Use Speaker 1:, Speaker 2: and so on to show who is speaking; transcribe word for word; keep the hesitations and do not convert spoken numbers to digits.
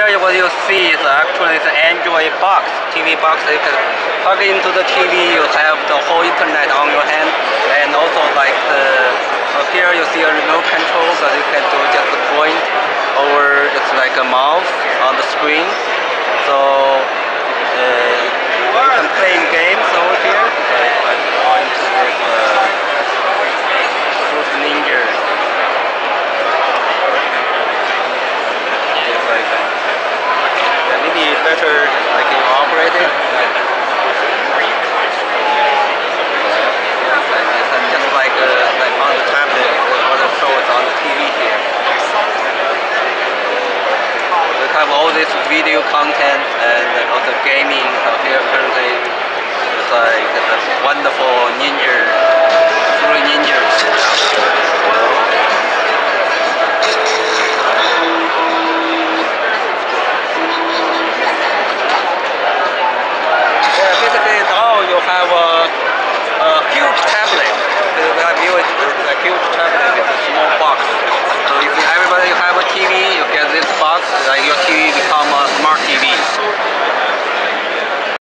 Speaker 1: here what you see is actually the Android box, T V box. You can plug into the T V, you have the whole internet on your hand, and also like the, so here you see a remote control that you can do just a point, or it's like a mouse on the screen. So uh, you can play games over here. So if I go into this uh, Fruit Ninja. Maybe better I can operate it. It's just like, uh, like on the tablet, what it shows on the T V here. We have all this video content and also gaming. So here currently it's like the wonderful ninja, three ninjas.